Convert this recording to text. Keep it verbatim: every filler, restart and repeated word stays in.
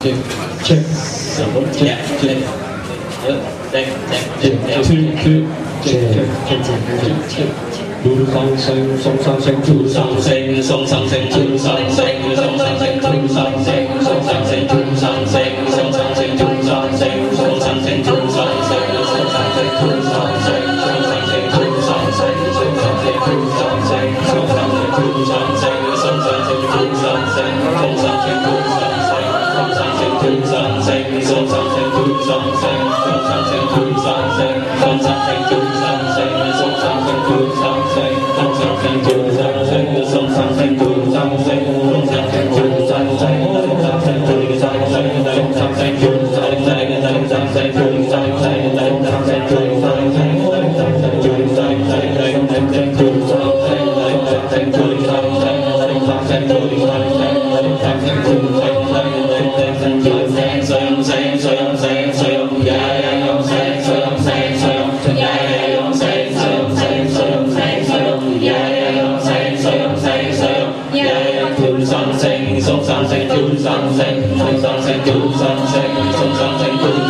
check, check, check, check, check, check, check, check, Two song sing, song song sing, two song sing, song song sing, two song sing, song song sing, two song sing, song song sing, two song sing, song song sing, two song sing, song song sing, two song sing, song song sing, two song sing, song song sing, two song sing, song song sing, two song sing, song song sing, two song sing, song song sing, two song sing, song song sing, two song sing, song song sing, two song sing, song song sing, two song sing, song song sing, two song sing, song song sing, two song sing, song song sing, two song sing. Song song sing, two song sing, song song sing, two song sing, song song sing, two song sing, song song sing, two song sing, song song sing, song song sing, two song sing, song song sing, two song sing, song song sing, two song sing, song song sing, two song sing, song song sing, two song sing, song song sing, two song sing, song song sing, two song sing, song song sing, two song sing, song song sing, song sing, song yeah yeah song sing, song sing, song yeah yeah song sing, song sing, song sing, song yeah yeah song sing, song sing, song yeah yeah two song sing, song song sing, two song sing, song song sing, two song sing, song song sing, two